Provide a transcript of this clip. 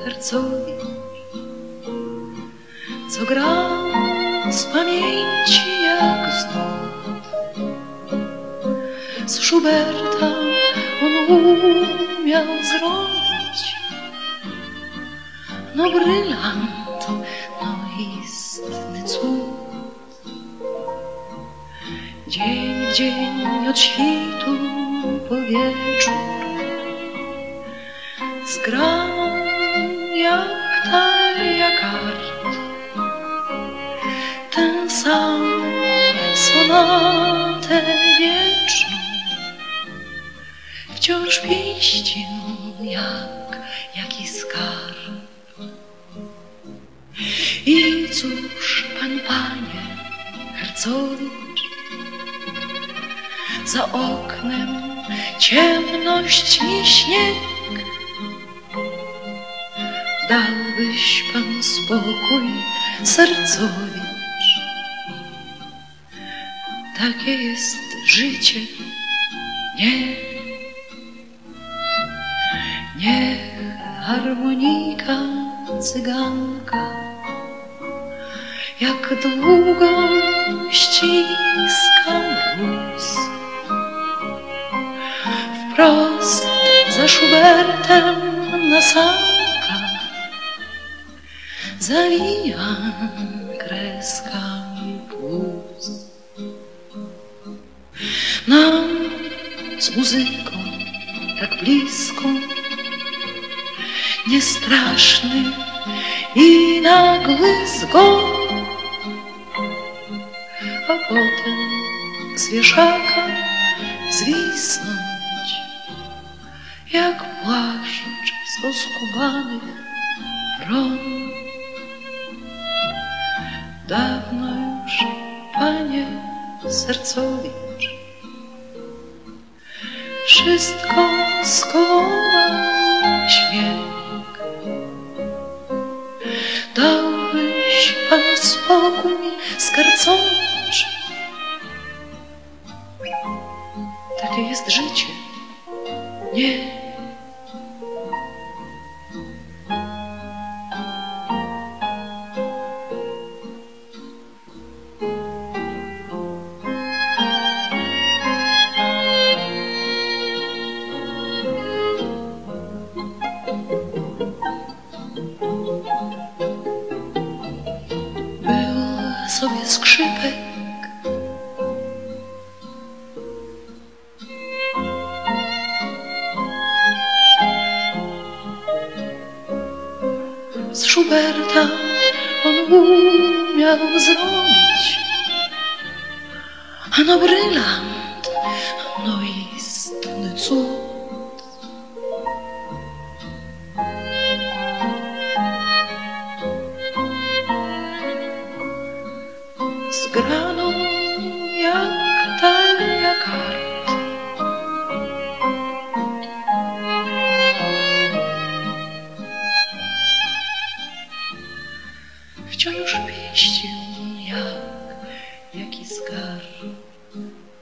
Hercowicz, co grał z pamięci jak znów. Z Schuberta on umiał zrobić no brylant, no istny cud. Dzień w dzień od świtu po wieczór zgraną jak talia kart tę sam sonatę wieczną wciąż pieścił jaki skarb. I cóż, panie Hercowicz, za oknem ciemność i śnieg, dałbyś pan spokój Sercowicz. Takie jest życie, niech harmonika cyganka jak długo ściska mróz. Wprost za Schubertem na sankach zawija kreskami płóz. Nam z muzyką tak blisko, niestraszny i nagły zgon, a potem z wieszaka zwisnąć jak płaszcz z oskubanych ron. Dawno już, panie Sercowicz, wszystko skołował śnieg. Dałbyś pan spokój Skarcowicz. Takie jest życie, nie. Był sobie skrzypek, z Schuberta on umiał zrobić ano brylant, no istny cud. Zgraną jak talia kart wciąż pieścił jaki skarb.